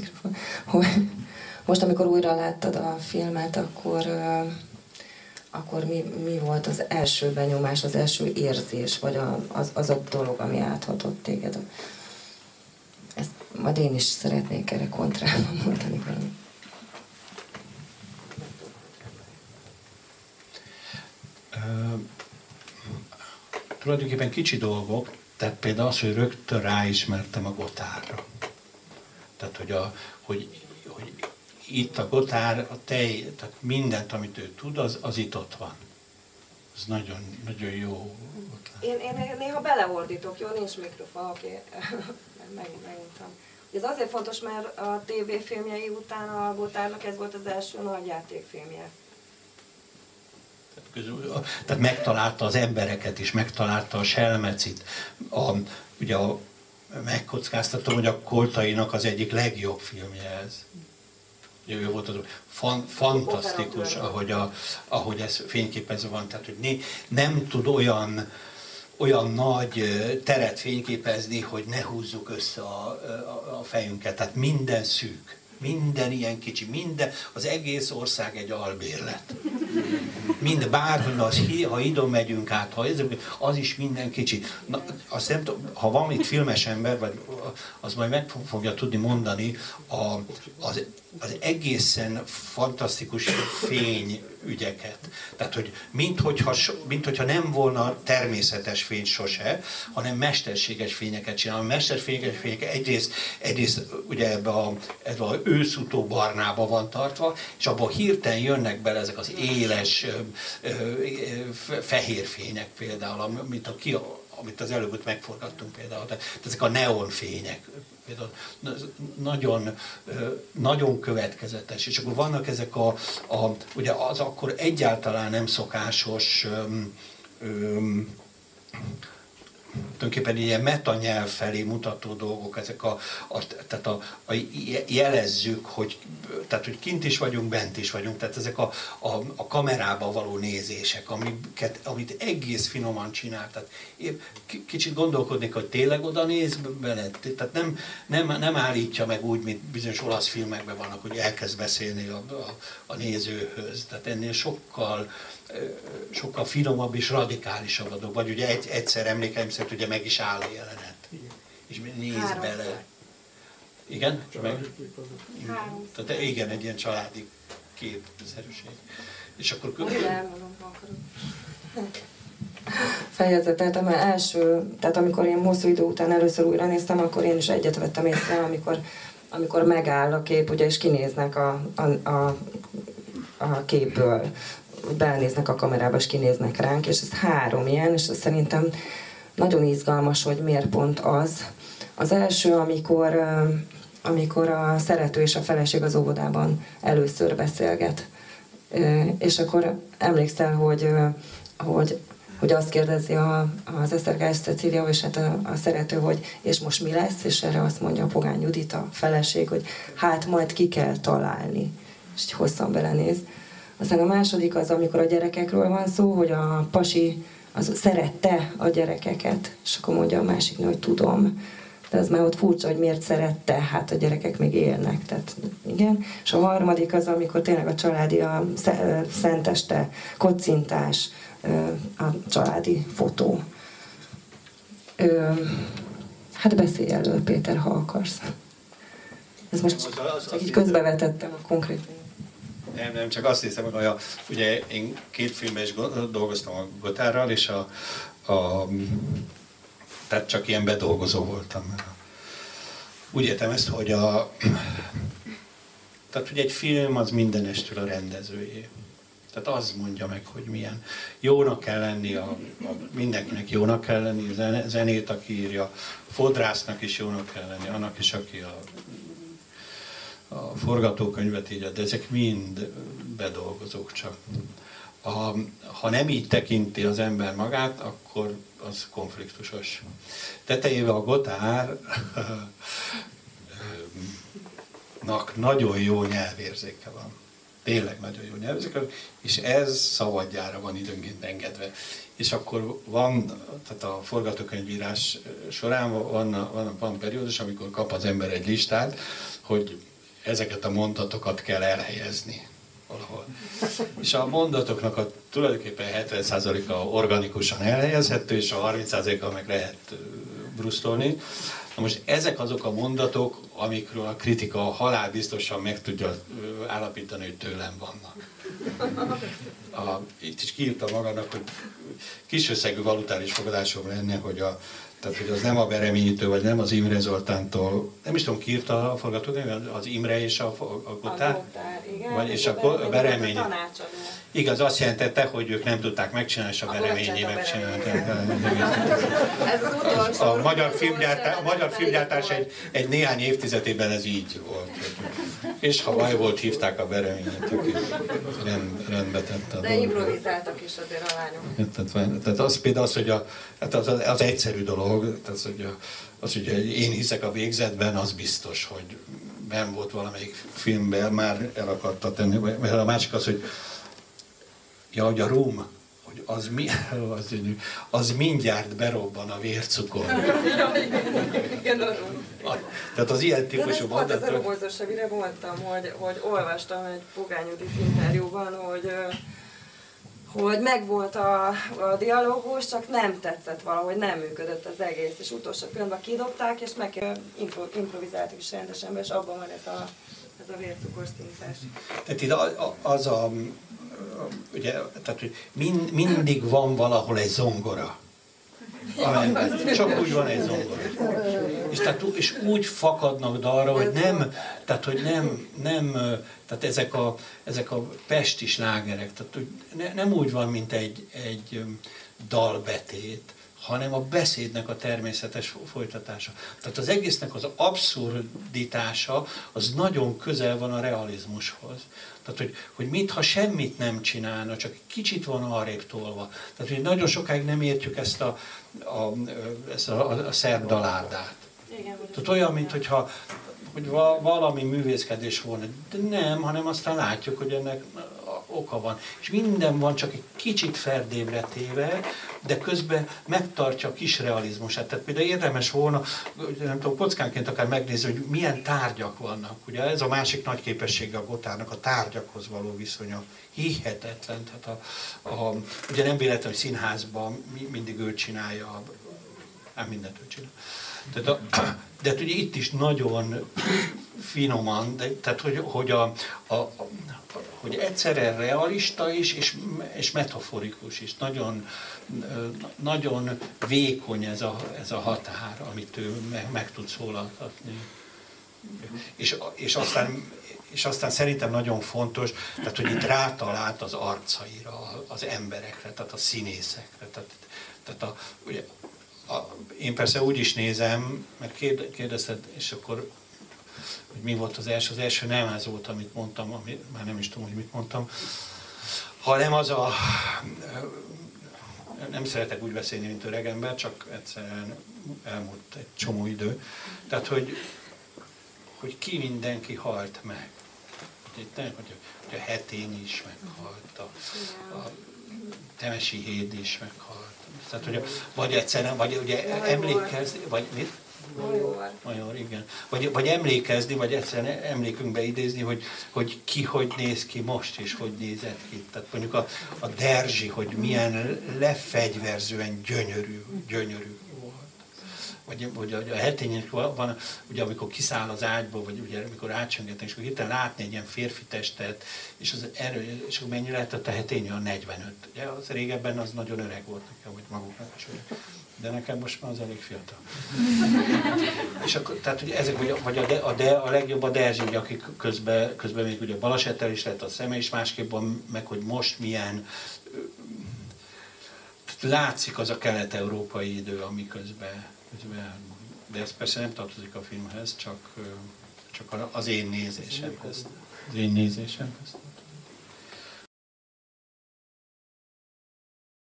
hogy most, amikor újra láttad a filmet, akkor mi volt az első benyomás, az első érzés, vagy az a dolog, ami áthatott téged? Ezt majd én is szeretnék erre kontrában mondani valamit. Tulajdonképpen kicsi dolgok, tehát például az, hogy rögtön ráismertem a Godardra. Tehát, hogy itt a Godard, a tej, tehát mindent, amit ő tud, az itt ott van. Ez nagyon, nagyon jó. Én néha beleordítok, jó? Nincs mikrofon, oké. Meguntam. Ez azért fontos, mert a tévéfilmjei után a Godardnak ez volt az első nagy játékfilmje. Tehát megtalálta az embereket is, megtalálta a Selmecit. Ugye megkockáztatom, hogy a Koltainak az egyik legjobb filmje ez. Ő volt az fantasztikus, ahogy ez fényképezve van. Tehát, hogy nem tud olyan nagy teret fényképezni, hogy ne húzzuk össze a fejünket. Tehát minden szűk, minden ilyen kicsi, az egész ország egy albérlet. Bárhogy, ha idon megyünk át, az is minden kicsi. Na, azt nem tudom, ha van itt filmes ember, vagy az majd meg fogja tudni mondani az egészen fantasztikus fényügyeket. Tehát, hogy minthogyha nem volna természetes fény sose, hanem mesterséges fényeket csinál. A mesterséges fények egyrészt ugye ebbe a őszutó barnába van tartva, és abban hirtelen jönnek bele ezek az éles fehér fények például, amit az előbb megforgattunk például. Tehát ezek a neonfények. Például nagyon, nagyon következetes, és akkor vannak ezek ugye az akkor egyáltalán nem szokásos tulajdonképpen ilyen metanyelv felé mutató dolgok, ezek tehát jelezzük, hogy kint is vagyunk, bent is vagyunk, tehát ezek a kamerába való nézések, amit egész finoman csinál. Tehát kicsit gondolkodnék, hogy tényleg oda néz bele, tehát nem állítja meg úgy, mint bizonyos olasz filmekben vannak, hogy elkezd beszélni a nézőhöz. Tehát ennél sokkal finomabb és radikálisabb a dolog. Vagy ugye egyszer emlékeim szerint ugye meg is áll a jelenet. És néz bele. Igen? Tehát igen, egy ilyen családi képszerűség. És akkor... Fejezet, tehát amikor én hosszú idő után először újra néztem, akkor én is egyet vettem észre, amikor megáll a kép, ugye, és kinéznek a képből, belenéznek a kamerába, és kinéznek ránk, és ez 3 ilyen, és szerintem nagyon izgalmas, hogy miért pont az. Az első, amikor a szerető és a feleség az óvodában először beszélget. És akkor emlékszel, hogy azt kérdezi az Esztergás Cecília, és hát a szerető, hogy és most mi lesz, és erre azt mondja a Pogány Judit, a feleség, hogy hát majd ki kell találni. És így hosszan belenéz. Aztán a második az, amikor a gyerekekről van szó, hogy a pasi az szerette a gyerekeket, és akkor mondja a másik nő, hogy tudom. De az már ott furcsa, hogy miért szerette, hát a gyerekek még élnek. Tehát igen. És a harmadik az, amikor tényleg a családi, a szenteste, kocintás, a családi fotó. Hát beszélj elő, Péter, ha akarsz. Ez most csak így közbevetettem a konkrét. Nem, csak azt hiszem, hogy ugye én 2 filmben is dolgoztam a Godardral, és tehát csak ilyen bedolgozó voltam. Úgy értem ezt, hogy tehát ugye egy film az mindenestől a rendezőjé. Tehát az mondja meg, hogy milyen. Jónak kell lenni, mindenkinek jónak kell lenni, zenét, aki írja, fodrásznak is jónak kell lenni, annak is, aki a forgatókönyvet írja, de ezek mind bedolgozók csak. Ha nem így tekinti az ember magát, akkor az konfliktusos. Tetejével a Godardnak nagyon jó nyelvérzéke van. Tényleg nagyon jó nyelvérzéke van, és ez szabadjára van időnként engedve. És akkor tehát a forgatókönyvírás során van periódus, amikor kap az ember egy listát, hogy ezeket a mondatokat kell elhelyezni valahol. És a mondatoknak tulajdonképpen 70%-a organikusan elhelyezhető, és a 30%-a meg lehet brusztolni. Na most ezek azok a mondatok, amikről a kritika halálbiztosan meg tudja állapítani, hogy tőlem vannak. Itt is kiírtam magának, hogy kis összegű valutális fogadásom lenne, tehát, hogy az nem a Bereményitől, vagy nem az Imre Zoltántól, nem is tudom, ki írta a forgatókönyvet, az Imre és a Gotár? Igen. Vagy, és a Beremény. Igaz, azt jelentette, hogy ők nem tudták megcsinálni, és a Bereményi megcsinálták. Ez az utolsó. A magyar filmgyártás egy néhány évtizedében ez így volt. És ha baj volt, hívták a Bereményit, aki rendbe tette a De improvizáltak is azért a lányok. Tehát az például az, hogy az egyszerű dolog, az, hogy én hiszek a végzetben, az biztos, hogy nem volt valamelyik filmben, már el akarta tenni. Mert a másik az, hogy hogy a rum, hogy az mindjárt berobban a vércukor. Igen, a rum. Tehát az ilyen típusú mondat. De ez a robozos, amire mondtam, hogy olvastam egy Pogány Judit interjúban, hogy megvolt a dialógus, csak nem tetszett valahogy, nem működött az egész, és utolsó pillanatban kidobták, és meg improvizáltak is rendesen, és abban van ez a vércukor szintás. Tehát itt ugye, tehát, hogy mindig van valahol egy zongora. Csak úgy van egy zongora. És úgy fakadnak dalra, hogy tehát ezek a pesti slágerek, tehát nem úgy van, mint egy dalbetét, hanem a beszédnek a természetes folytatása. Tehát az egésznek az abszurditása az nagyon közel van a realizmushoz. Tehát, hogy mintha semmit nem csinálna, csak kicsit van arrébb tolva. Tehát, hogy nagyon sokáig nem értjük ezt a szerb dalárdát. Tehát olyan, mintha hogy valami művészkedés volna. De nem, hanem aztán látjuk, hogy ennek oka van. És minden van csak egy kicsit ferdébre téve, de közben megtartja a kis realizmusát. Tehát például érdemes volna, nem tudom, kockánként akár megnézni, hogy milyen tárgyak vannak. Ugye ez a másik nagy képessége a Gotárnak, a tárgyakhoz való viszonya. Hihetetlen. Tehát ugye nem véletlen, hogy színházban mindig ő csinálja, mindent ő csinál. De ugye itt is nagyon finoman, tehát hogy egyszerre realista is, és metaforikus is. Nagyon, nagyon vékony ez a határ, amit ő meg tud szólaltatni. És aztán szerintem nagyon fontos, tehát hogy itt rátalált az arcaira, az emberekre, tehát a színészekre. Tehát ugye, én persze úgy is nézem, mert kérdezted, és akkor, hogy mi volt az első. Az első nem ez volt, amit mondtam, már nem is tudom, hogy mit mondtam, hanem nem szeretek úgy beszélni, mint öreg ember, csak egyszerűen elmúlt egy csomó idő. Tehát, hogy ki mindenki halt meg. Hogy a Hetén is meghalt, a Temesi Héd is meghalt. Tehát, hogy vagy egyszerűen, vagy ugye emlékezni, vagy mit? Major, igen. Vagy emlékezni, vagy egyszerűen emlékünkbe idézni, hogy ki hogy néz ki most, és hogy nézett ki. Tehát mondjuk a Derzsi, hogy milyen lefegyverzően gyönyörű volt. Vagy a Heténynek van, ugye amikor kiszáll az ágyból, vagy ugye amikor átsöngetnek, és akkor hirtelen látni egy ilyen férfi testet, és az erő, és akkor mennyi lehetett a Hetény, a 45. Ugye az régebben az nagyon öreg volt nekem, vagy maguknak is öreg. De nekem most már az elég fiatal. És akkor, tehát ugye ezek, vagy a legjobb a Derzsi, ugye, akik közben még ugye balesettel is lett a szeme, és másképp van, meg hogy most milyen látszik az a kelet-európai idő, ami közben, de ez persze nem tartozik a filmhez, csak az én nézésemhez. Az én nézésemhez.